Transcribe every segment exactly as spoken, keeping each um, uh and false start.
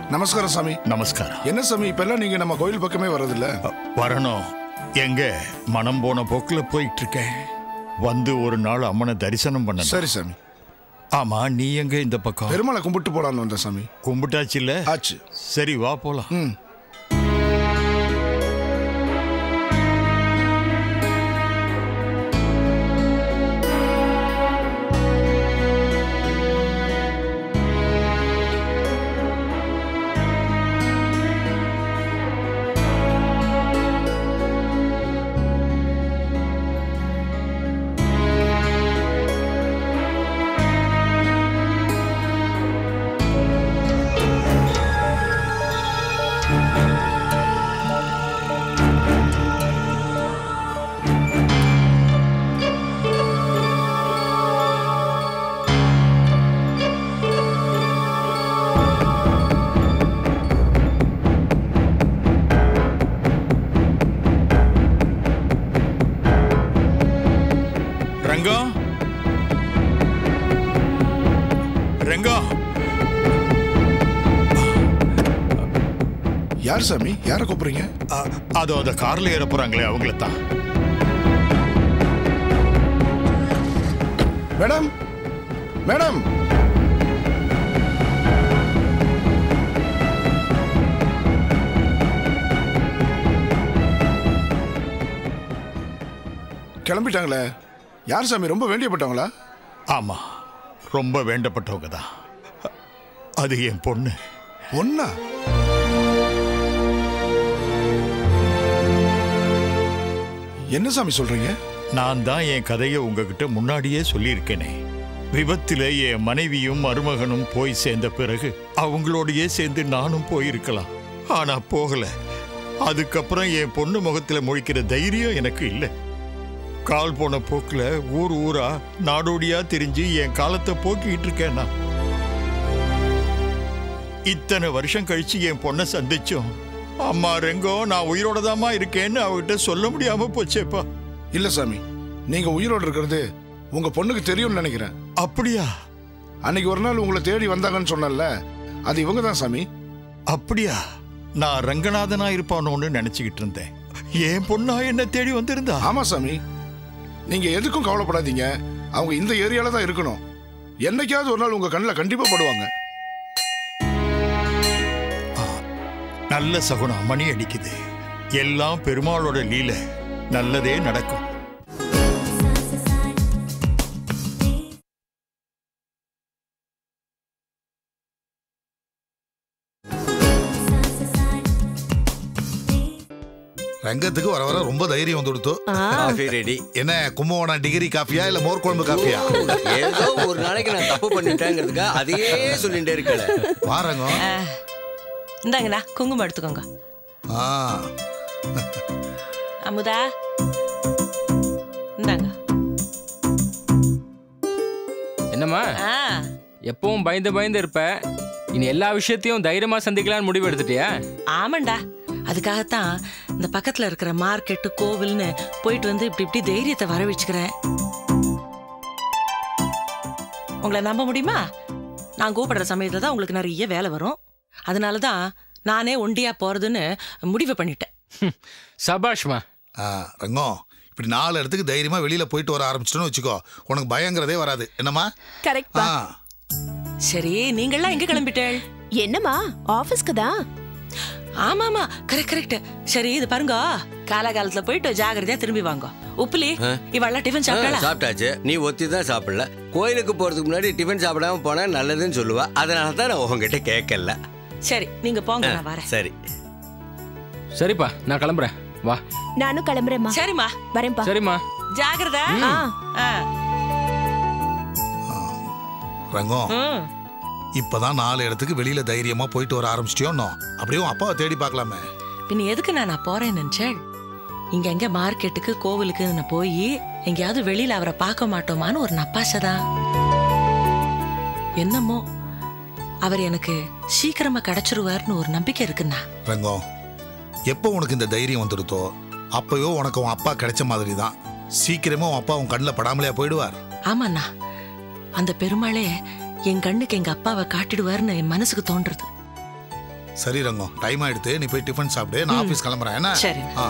நமஸ்காரம் சாமி. நமஸ்காரம். என்ன சாமி இப்பெல்லாம் நீங்க நம்ம கோயில் பக்கமே வரதில்ல? வரணும். எங்க மனம் போன போக்குல போயிட்டு இருக்கேன். வந்து ஒரு நாள் அம்மனை தரிசனம் பண்ண. சரி சாமி. ஆமா, நீ எங்க இந்த பக்கம்? பெருமாளை கும்பிட்டு போலான்னு வந்த சாமி. கும்பிட்டாச்சு இல்ல? ஆச்சு. சரி வா போலாம். ம். ரங்கம், ரங்கம். யார் சாமி? யாரை கூப்பிடுறீங்க? அதோ அந்த கார்ல ஏற போறாங்களே அவங்கள தான். Madam, madam. கிளம்பிட்டாங்களே. யார் சாமி? ரொம்ப வேண்டியப்பட்டவங்களா? ஆமா, ரொம்ப வேண்டப்பட்டவங்க தான். அது என் பொண்ணு. பொண்ணா? என்ன சாமி சொல்றீங்க? நான் தான் என் கதையை உங்ககிட்ட முன்னாடியே சொல்லியிருக்கேனே. விபத்துல என் மனைவியும் மருமகனும் போய் சேர்ந்த பிறகு அவங்களோடயே சேர்ந்து நானும் போயிருக்கலாம். ஆனா போகல. அதுக்கப்புறம் என் பொண்ணு முகத்துல முழிக்கிற தைரியம் எனக்கு இல்லை. கால் போன போக்குல ஊர் ஊரா நாடோடியா தெரிஞ்சு என் காலத்தை போக்கிட்டு இருக்கேன். நான் இத்தனை வருஷம் கழிச்சு என் பொண்ணை சந்திச்சோம். அம்மா ரெங்கம், நான் உயிரோட தாமா இருக்கேன்னு அவகிட்ட சொல்ல முடியாம போச்சேப்பா. இல்ல சாமி, நீங்க உயிரோடு இருக்கிறது உங்க பொண்ணுக்கு தெரியும்னு நினைக்கிறேன். அப்படியா? அன்னைக்கு ஒரு நாள் உங்களை தேடி வந்தாங்கன்னு சொன்னல, அது இவங்க தான் சாமி. அப்படியா? நான் ரங்கநாதனா இருப்பானோன்னு நினைச்சுக்கிட்டு இருந்தேன். என் பொண்ணா என்ன தேடி வந்திருந்தா? ஆமா சாமி, நீங்க எதுக்கும் கவலைப்படாதீங்க. அவங்க இந்த ஏரியால தான் இருக்கணும். என்னைக்காவது ஒரு நாள் உங்க கண்ணில் கண்டிப்பா படுவாங்க. நல்ல சகுனம் மணி அடிக்குது. எல்லாம் பெருமாளோட லீலை. நல்லதே நடக்கும். ரங்கத்துக்கு வர வர ரொம்ப தைரியம் வந்து கொடுத்தோம். Coffee ready. என்ன கும்பகோணம் டிகிரி காஃபியா இல்ல மோர் குழம்பு காஃபியா? ஏதோ ஒரு நாளைக்கு நான் தப்பு பண்ணிட்டேங்கிறதுக்கா அதையே சொல்லிட்டே இருக்கல. வாரங்க. இந்தாங்கண்ணா, குங்குமம் எடுத்துக்கோங்க. ஆ அமுதா, இந்தாங்க. என்னம்மா, ஆ, எப்பவும் பயந்து பயந்து இருப்ப, இனி எல்லா விஷயத்தையும் தைரியமா சந்திக்கலாம்னு முடிவு எடுத்துட்டியா? ஆமாண்டா. அதுக்காகத்தான் இந்த பக்கத்துல இருக்கிற மார்க்கெட்டு கோவில்னு போயிட்டு வந்து இப்படி இப்படி தைரியத்தை வர வச்சுக்கிறேன். உங்களை நம்ப முடியுமா? நான் கூப்பிடுற சமயத்துல தான் உங்களுக்கு நிறைய வேலை வரும். அதனாலதான் நானே ஒண்டியா போறதுன்னு முடிவு பண்ணிட்டேன். சபாஷ்மா. ரங்கம், இப்படி நாலு இடத்துக்கு தைரியமா வெளியில போயிட்டு வர ஆரம்பிச்சிட்டோன்னு வச்சுக்கோ, உனக்கு பயங்கிறதே வராது. என்னம்மா? கரெக்ட். சரி, நீங்கள்லாம் எங்க கிளம்பிட்டேள்? என்னம்மா, ஆபீஸ்க்கு தான். ஆமாமா, கரெக்ட் கரெக்ட். சரி, இது பாருங்க, காலகாலத்துல போயிட்டு ஜாகிரதையா திரும்பி வாங்க. உப்புலி, இவெல்லாம் டிஃபன் சாப்பிட்டாளா? சாப்பிட்டாச்சு. நீ ஒத்தி தான் சாப்பிடல. கோயிலுக்கு போறதுக்கு முன்னாடி டிஃபன் சாப்பிடாம போனா நல்லதுன்னு சொல்லுவா. அதனால தான் நான் உங்ககிட்ட கேட்கல. சரி, நீங்க போங்க, நான் வரேன். சரி சரிப்பா, நான் கிளம்புறேன். வா. நானும் கிளம்புறேம்மா. சரிம்மா, வரேன்ப்பா. சரிம்மா, ஜாகிரதை. ரங்கம், இப்பதான் நாலு இடத்துக்கு வெளியில தைரியமா போயிட்டு வர ஆரம்பிச்சிட்டியோன்னு அப்படியே அப்பாவை தேடி பார்க்கலாமே. பின்ன எதுக்கு நான் போறேன் நினைச்சேன்? இங்க எங்க மார்க்கெட்டுக்கு கோவிலுக்கு நான் போய் எங்கேயாவது வெளியில அவரை பார்க்க மாட்டோமான்னு ஒரு நப்பாசைதான். என்னமோ அவர் எனக்கு சீக்கிரமா கிடைச்சிருவார்னு ஒரு நம்பிக்கை இருக்குண்ணா. ரங்கம், எப்போ உனக்கு இந்த தைரியம் வந்துடுதோ அப்பயோ உனக்கு உன் அப்பா கிடைச்ச மாதிரி தான். சீக்கிரமா உன் அப்பா உன் கண்ணில் படாமலையா போயிடுவார். ஆமாண்ணா, அந்த பெருமாளே என் கண்ணுக்கு எங்க அப்பாவை காட்டிடுவார்னு என் மனசுக்கு தோன்றது. சரி ரங்கம், டைம் ஆயிடுத்து, நீ போய் டிஃபன் சாப்பிடு, நான் ஆபீஸ் கிளம்புறேன். என்ன? சரி. ஆ.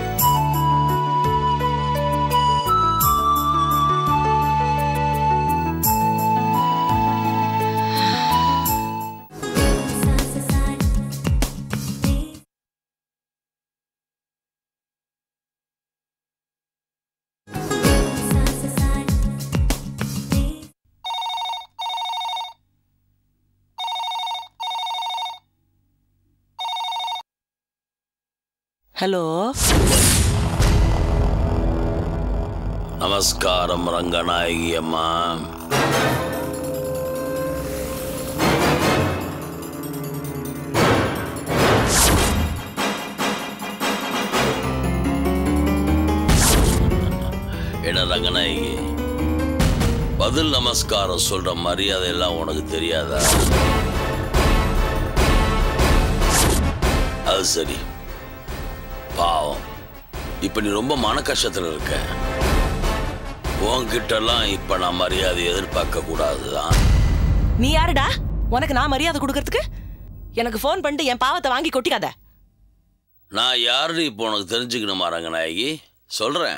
ஹலோ. நமஸ்காரம் ரங்கநாயகி அம்மா. என்ன ரங்கநாயகி, பதில் நமஸ்காரம் சொல்ற மரியாதை எல்லாம் உனக்கு தெரியாதா? அது சரி, பாவம், இப்ப நீ ரொம்ப மன கஷ்டத்துல இருக்க. உன்கிட்டலாம் இப்ப நான் மரியாதை எதிர்பார்க்க கூடாதுதான். நீ யாருடா உனக்கு நான் மரியாதை கொடுக்கறதுக்கு? எனக்கு போன் பண்ணிட்டு என் பாவத்தை வாங்கி கொட்டிக்காத. நான் யாருன்னு இப்போ உனக்கு தெரிஞ்சுக்கணுமா ரங்கநாயகி? சொல்றேன்.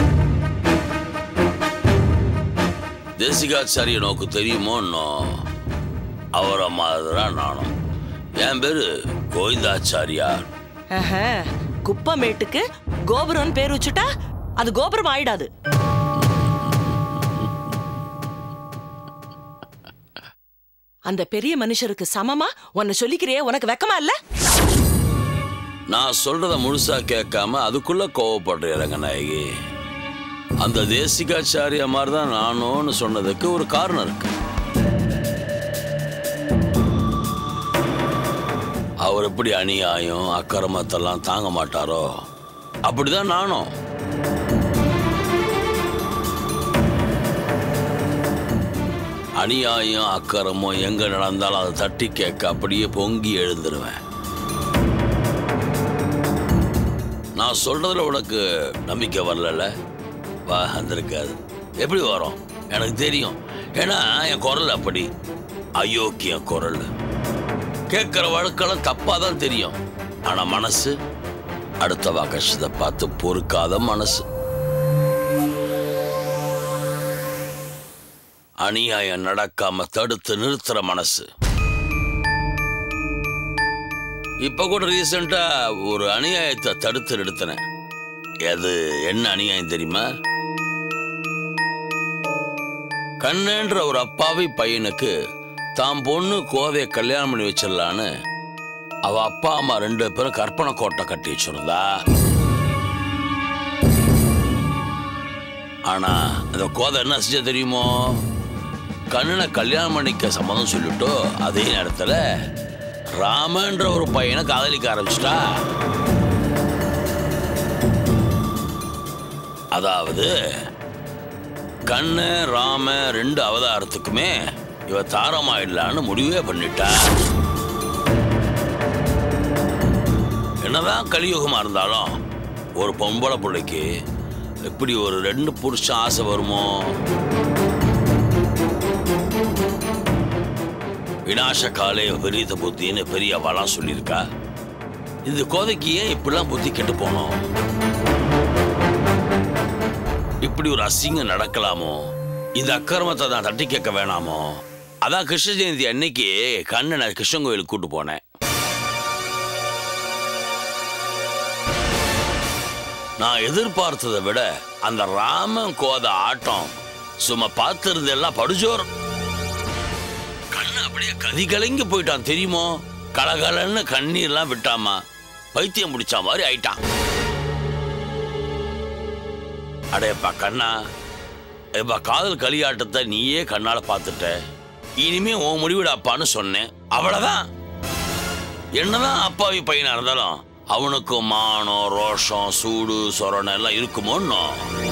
தேசிகாச்சாரிய நோக்கு தெரியுமோ? அவரை மாதிரிதான் நானும். என் பேரு கோவிந்தாச்சாரியார். குப்பமேட்டுக்கு கோபுரம் பேர் வச்சுட்டா அது கோபுரம் ஆயிடாது. அந்த பெரிய மனுஷருக்கு சமமா உன்னை சொல்லிக்கிறியே, உனக்கு வெக்கமா இல்ல? நான் சொல்றத முழுசா கேட்காம அதுக்குள்ள கோவப்படுற ரங்கநாயகி. அந்த தேசிகாச்சாரிய மாதிரி தான் நானும்னு சொன்னதுக்கு ஒரு காரணம் இருக்கு. அவர் எப்படி அநியாயம் அக்கிரமத்தெல்லாம் தாங்க மாட்டாரோ அப்படிதான் நானும். அநியாயம் அக்கிரமம் எங்க நடந்தாலும் அதை தட்டி கேட்க அப்படியே பொங்கி எழுந்துருவேன். நான் சொல்றதுல உனக்கு நம்பிக்கை வரல? வா, வந்திருக்காது. எப்படி வரும் எனக்கு தெரியும். ஏன்னா என் குரல் அப்படி அயோக்கிய குரல். கேட்கிற வழக்கெல்லாம் தப்பாதான் தெரியும். ஆனா மனசு அடுத்தவா கஷ்டத்தை பார்த்து பொறுக்காத மனசு. அநியாயம் நடக்காம தடுத்து நிறுத்துற மனசு. இப்ப கூட ரீசெண்டா ஒரு அநியாயத்தை தடுத்து நிறுத்தினேன். அது என்ன அநியாயம் தெரியுமா? கண்ணன்ற ஒரு அப்பாவி பையனுக்கு தாம் பொண்ணு கோதைய கல்யாணம் பண்ணி வச்சிடலான்னு அவ அப்பா அம்மா ரெண்டு பேரும் கற்பனை கோட்டை கட்டி வச்சிருந்தா. ஆனா அந்த கோதை என்ன செஞ்ச தெரியுமோ? கண்ணனை கல்யாணம் பண்ணிக்க சம்மதம் சொல்லிட்டோ அதே நேரத்துல ராமன்ற ஒரு பையனை காதலிக்க ஆரம்பிச்சிட்டா. அதாவது கண்ணு ராம ரெண்டு அவதாரத்துக்குமே இவ தாரமாயிடலான்னு முடிவே பண்ணிட்டா. என்னதான் கலியுகமா இருந்தாலும் ஒரு பொம்பளை பிள்ளைக்கு எப்படி ஒரு ரெண்டு புருஷன் ஆசை வருமோ? விநாச காலே விபரீத புத்தின்னு பெரிய அவளாம் சொல்லியிருக்கா. இந்த கோதைக்கு ஏன் இப்படிலாம் புத்தி கெட்டு போனோம்? இப்படி ஒரு அசிங்கம் நடக்கலாமோ? இந்த அக்கிரமத்தை தான் தட்டி கேட்க வேணாமோ? அதான் கிருஷ்ண ஜெயந்தி அன்னைக்கு கண்ணனை கிருஷ்ணன் கோயிலுக்கு கூட்டு போனேன். நான் எதிர்பார்த்ததை விட அந்த ராமன் கோதை ஆட்டம் சும்மா பார்த்திருந்தெல்லாம் படுஜோர். கண்ணு அப்படியே கதி கலங்கி போயிட்டான் தெரியுமோ? கலகலன்னு கண்ணீர்லாம் விட்டாமா பைத்தியம் முடிச்ச மாதிரி ஆயிட்டான். அடையப்பா கண்ணா, எப்பா காதல் களியாட்டத்தை நீயே கண்ணால பார்த்துட்ட, இனிமே உன் முடிவிடாப்பான்னு சொன்னேன். அவ்வளவுதான். என்னதான் அப்பாவி பையனா இருந்தாலும் அவனுக்கு மானம் ரோஷம் சூடு சொரணம் எல்லாம் இருக்குமோன்னு.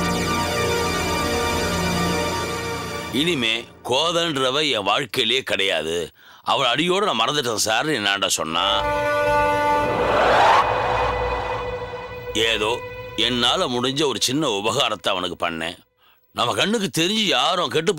இனிமே கோதன்றவ என் வாழ்க்கையிலே கிடையாது, அவள் அடியோடு நான் மறந்துட்டேன் சார் என்னாண்ட சொன்னா. ஏதோ என்னால முடிஞ்ச ஒரு சின்ன உபகாரத்தை அவனுக்கு பண்ணேன். நம்ம கண்ணுக்கு தெரிஞ்சு யாரும் கெட்டு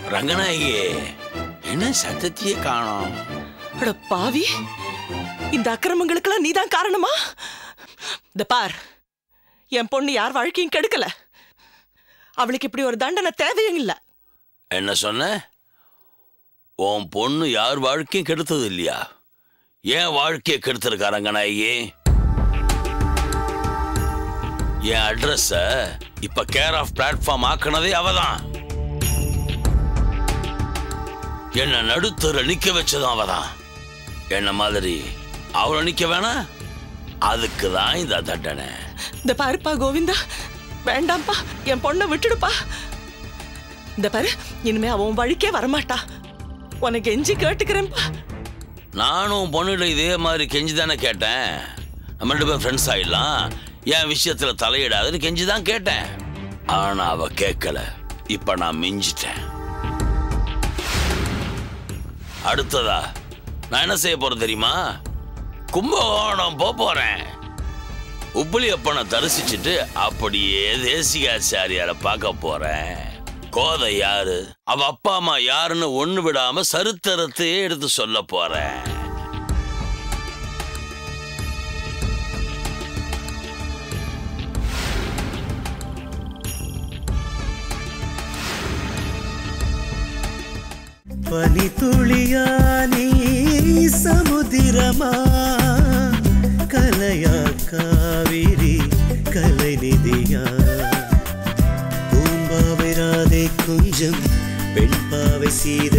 ரங்கநாயகி என்ன சத்தத்தையே காணோம்? அட பாவி, இந்த அக்கிரமங்களுக்கெல்லாம் நீதான் காரணமா? இந்த பார், என் பொண்ணு யார் வாழ்க்கையும் கெடுக்கல. அவளுக்கு இப்படி ஒரு தண்டனை தேவையும் இல்லை. என்ன சொன்ன? உன் பொண்ணு யார் வாழ்க்கையும் கெடுத்தது இல்லையா? ஏன் வாழ்க்கையை கெடுத்திருக்கா ரங்கநாயகி? என் அட்ரஸ இப்ப கேர் ஆஃப் பிளாட்ஃபார்ம் ஆக்கினதே அவதான். என்ன நடுத்தர நிக்க வச்சதும் அவதான். என்ன மாதிரி அவளை நிக்க வேணா? அதுக்குதான் இந்த தண்டனை. இந்த பாருப்பா கோவிந்தா, வேண்டாம்ப்பா, என் பொண்ணை விட்டுடுப்பா. இந்த பாரு, இனிமே அவன் வழிக்கே வரமாட்டா. உனக்கு கெஞ்சி கேட்டுக்கிறேன்ப்பா. நானும் பொண்ணுல இதே மாதிரி கெஞ்சி தானே கேட்டேன். நம்ம ரெண்டு பேரும் ஃப்ரெண்ட்ஸ் ஆயிடலாம், என் விஷயத்துல தலையிடாதுன்னு கெஞ்சிதான் கேட்டேன். ஆனா அவ கேட்கல. இப்ப நான் மிஞ்சிட்டேன். அடுத்ததா நான் என்ன செய்ய போறேன் தெரியுமா? கும்பகோணம் போறேன். உப்புளி அப்பனை தரிசிச்சுட்டு அப்படியே தேசிகாச்சாரியாரை பார்க்க போறேன். கோதை யாரு, அவ அப்பா அம்மா யாருன்னு ஒண்ணு விடாம சரித்திரத்தையே எடுத்து சொல்ல போறேன். பனி துளியா நீ சமுதிரமா, கலையா காவிரி கலை நிதியா, பூம்பாவை ராதை குஞ்சம் பெண்பாவை சீத